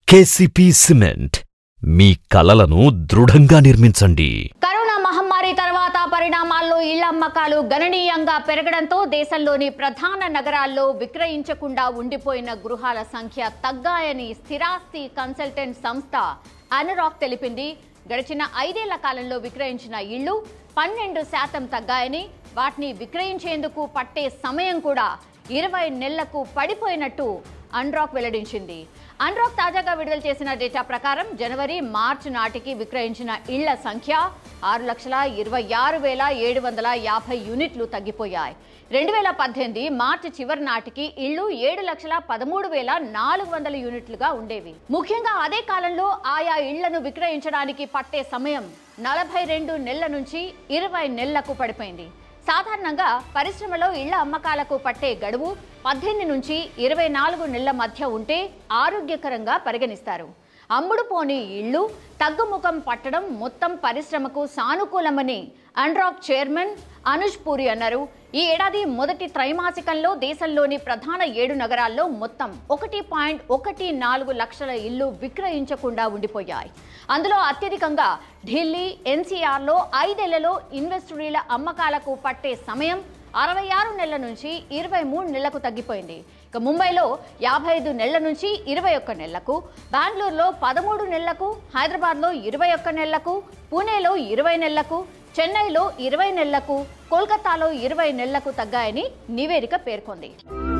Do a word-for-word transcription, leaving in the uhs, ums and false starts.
KCP cement మీ కలలను దృఢంగా నిర్మించండి. Corona మహమ్మారి తర్వాత పరిణామాల్లో ఇళ్ల అమ్మకాలు గణనీయంగా పెరగడంతో దేశంలోని ప్రధాన నగరాల్లో విక్రయించకుండా ఉండిపోయిన గృహాల సంఖ్య తగ్గాయని స్థిరాస్తి కన్సల్టెంట్ సంస్థ అనురాక్ తెలిపింది. గడిచిన ఐదేళ్ల కాలంలో విక్రయించిన ఇళ్లు పన్నెండు శాతం తగ్గాయని, వాటిని విక్రయించేందుకు పట్టే సమయం కూడా ఇరవై నెలలకు పడిపోయినట్టు అనురాక్ వెల్లడించింది. అనురాక్ తాజాగా విడుదల చేసిన డేటా ప్రకారం జనవరి మార్చి నాటికి విక్రయించిన ఇళ్ల సంఖ్య ఆరు లక్షల ఇరవై ఆరు వేల ఏడు వందల యాభై యూనిట్లు తగ్గిపోయాయి. రెండు వేల పద్దెనిమిది మార్చి చివరి నాటికి ఇళ్లు ఏడు లక్షల పదమూడు వేల నాలుగు వందల యూనిట్లుగా ఉండేవి. ముఖ్యంగా అదే కాలంలో ఆయా ఇళ్లను విక్రయించడానికి పట్టే సమయం నలభై రెండు నెలల నుంచి ఇరవై నెలలకు పడిపోయింది. సాధారణంగా పరిశ్రమలో ఇళ్ల అమ్మకాలకు పట్టే గడువు పద్దెనిమిది నుంచి ఇరవై నాలుగు నెలల మధ్య ఉంటే ఆరోగ్యకరంగా పరిగణిస్తారు. అమ్ముడు పోని ఇళ్లు తగ్గుముఖం పట్టడం మొత్తం పరిశ్రమకు సానుకూలమని అనురాక్ చైర్మన్ అనుజ్ పూరి అన్నారు. ఈ ఏడాది మొదటి త్రైమాసికంలో దేశంలోని ప్రధాన ఏడు నగరాల్లో మొత్తం ఒకటి పాయింట్ ఒకటి నాలుగు లక్షల ఇళ్లు విక్రయించకుండా ఉండిపోయాయి. అందులో అత్యధికంగా ఢిల్లీ, ఎన్సీఆర్లో ఐదేళ్లలో ఇన్వెస్టరీల అమ్మకాలకు పట్టే సమయం అరవై ఆరు నెలల నుంచి ఇరవై మూడు నెలలకు తగ్గిపోయింది. ఇక ముంబైలో యాభై ఐదు నెలల నుంచి ఇరవై ఒక్క నెలలకు, బెంగళూరులో పదమూడు నెలలకు, హైదరాబాద్లో ఇరవై ఒక్క నెలలకు, పూణేలో ఇరవై నెలలకు, చెన్నైలో ఇరవై నెలలకు, కోల్కతాలో ఇరవై నెలలకు తగ్గాయని నివేదిక పేర్కొంది.